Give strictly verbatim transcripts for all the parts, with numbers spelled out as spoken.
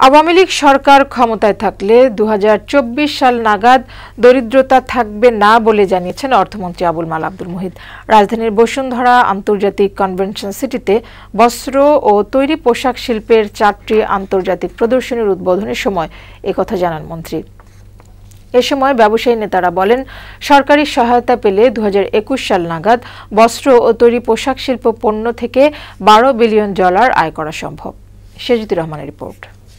আওয়ামী লীগ সরকার ক্ষমতায় থাকলে দুই হাজার চব্বিশ সাল নাগাদ দরিদ্রতা থাকবে না বলে জানিয়েছেন অর্থমন্ত্রী আবুল মাল আব্দুল মুহিত। রাজধানীর বসুন্ধরা আন্তর্জাতিক কনভেনশন সিটিতে বস্ত্র ও তৈরি পোশাক শিল্পের চারটি আন্তর্জাতিক প্রদর্শনীর উদ্বোধনের সময় একথা জানান মন্ত্রী। এ সময় ব্যবসায়ী নেতারা বলেন, সরকারি সহায়তা পেলে দুই হাজার একুশ সাল নাগাদ বস্ত্র ও তৈরি পোশাক শিল্প পণ্য থেকে বারো বিলিয়ন ডলার আয় করা সম্ভব। শেজুদুর রহমানের report.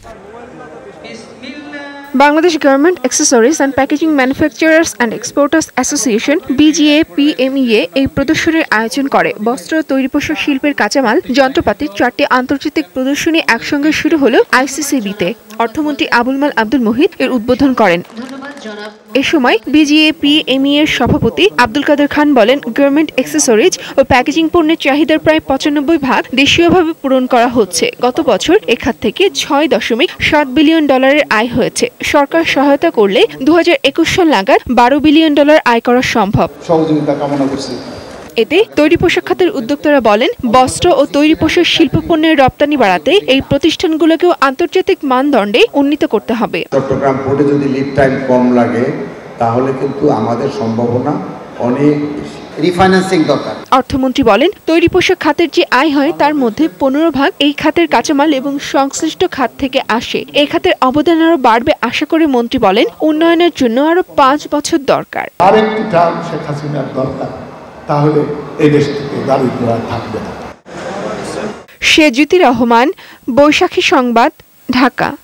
Bangladesh garment accessories and packaging manufacturers and exporters association B G A P M E A এই প্রদর্শনীর আয়োজন করে। বস্ত্র তৈরি পোশাক শিল্পের কাঁচামাল যন্ত্রপাতির চারটি আন্তর্জাতিক প্রদর্শনী একসঙ্গে শুরু হলো আই সি সি বি তে। অর্থমন্ত্রী আবুল মাল আব্দুল মুহিত এর উদ্বোধন করেন। এ সময় B G A P M E এর সভাপতি আব্দুল কাদের খান বলেন, গার্মেন্ট অ্যাক্সেসরিজ ও প্যাকেজিং পণ্যের চাহিদার প্রায় পঁচানব্বই ভাগ দেশীয়ভাবে পূরণ করা হচ্ছে। গত বছর এ খাত থেকে ছয় দশমিক সাত বিলিয়ন ডলারের আয় হয়েছে। সরকার সহায়তা করলে দু হাজার একুশ সাল নাগাদ বারো বিলিয়ন ডলার আয় করা সম্ভব। সহযোগিতা কামনা করছি। এতে তৈরি পোশাক খাতের উদ্যোক্তারা বলেন, বস্ত্র ও তৈরি পোশাক শিল্প পণ্যের রপ্তানি বাড়াতে এই প্রতিষ্ঠানগুলোকেও আন্তর্জাতিক মানদণ্ডে উন্নীত করতে হবে। চট্টগ্রাম পোর্টে যদি লিড টাইম কম লাগে তাহলে কিন্তু আমাদের সম্ভাবনা অনেক বেশি। রিফাইন্যান্সিং দরকার। অর্থমন্ত্রী বলেন, তৈরি পোশাক খাতের যে আয় হয় তার মধ্যে পনেরো ভাগ এই খাতের কাঁচামাল এবং সংশ্লিষ্ট খাত থেকে আসে। এই খাতের অবদান আরো বাড়বে আশা করে মন্ত্রী বলেন, উন্নয়নের জন্য আরো পাঁচ বছর দরকার। আরেকটি টার্ম শেখ হাসিনার দরকার, তাহলে এই দেশ থেকে দারিদ্র আর থাকবে না। শেজুদুর রহমান, বৈশাখী সংবাদ, ঢাকা।